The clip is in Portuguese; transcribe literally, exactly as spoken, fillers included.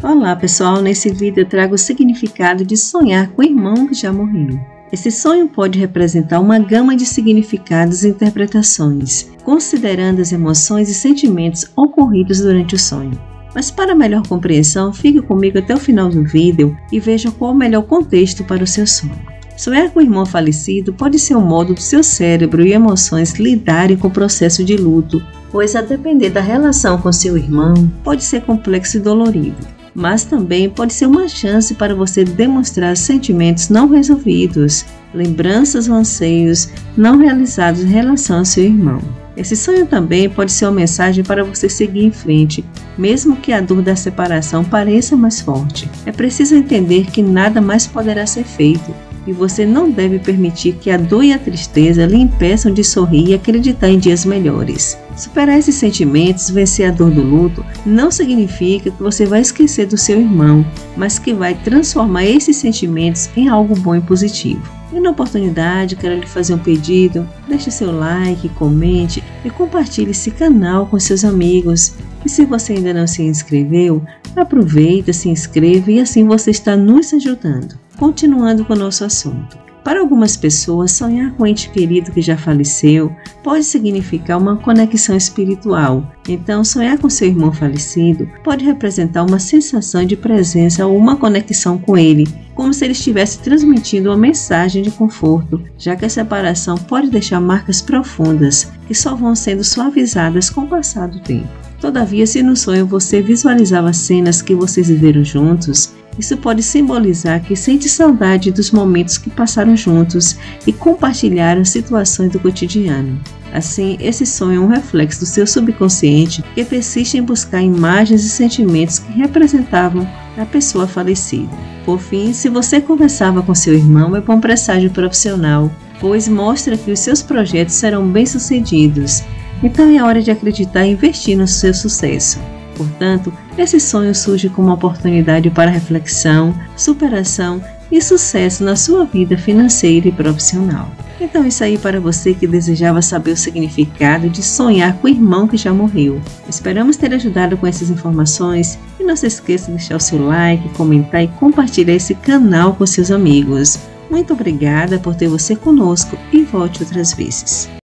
Olá pessoal, nesse vídeo eu trago o significado de sonhar com o irmão que já morreu. Esse sonho pode representar uma gama de significados e interpretações, considerando as emoções e sentimentos ocorridos durante o sonho. Mas para melhor compreensão, fique comigo até o final do vídeo e veja qual o melhor contexto para o seu sonho. Sonhar com o irmão falecido pode ser um modo do seu cérebro e emoções lidarem com o processo de luto, pois a depender da relação com seu irmão, pode ser complexo e dolorido. Mas também pode ser uma chance para você demonstrar sentimentos não resolvidos, lembranças ou anseios não realizados em relação ao seu irmão. Esse sonho também pode ser uma mensagem para você seguir em frente, mesmo que a dor da separação pareça mais forte. É preciso entender que nada mais poderá ser feito, e você não deve permitir que a dor e a tristeza lhe impeçam de sorrir e acreditar em dias melhores. Superar esses sentimentos, vencer a dor do luto, não significa que você vai esquecer do seu irmão, mas que vai transformar esses sentimentos em algo bom e positivo. E na oportunidade, quero lhe fazer um pedido: deixe seu like, comente e compartilhe esse canal com seus amigos. E se você ainda não se inscreveu, aproveita, se inscreva e assim você está nos ajudando. Continuando com o nosso assunto. Para algumas pessoas, sonhar com um ente querido que já faleceu pode significar uma conexão espiritual. Então, sonhar com seu irmão falecido pode representar uma sensação de presença ou uma conexão com ele, como se ele estivesse transmitindo uma mensagem de conforto, já que a separação pode deixar marcas profundas, que só vão sendo suavizadas com o passar do tempo. Todavia, se no sonho você visualizava cenas que vocês viveram juntos, isso pode simbolizar que sente saudade dos momentos que passaram juntos e compartilharam situações do cotidiano. Assim, esse sonho é um reflexo do seu subconsciente que persiste em buscar imagens e sentimentos que representavam a pessoa falecida. Por fim, se você conversava com seu irmão, é bom presságio profissional, pois mostra que os seus projetos serão bem-sucedidos. Então é hora de acreditar e investir no seu sucesso. Portanto, esse sonho surge como uma oportunidade para reflexão, superação e sucesso na sua vida financeira e profissional. Então isso aí para você que desejava saber o significado de sonhar com o irmão que já morreu. Esperamos ter ajudado com essas informações e não se esqueça de deixar o seu like, comentar e compartilhar esse canal com seus amigos. Muito obrigada por ter você conosco e volte outras vezes.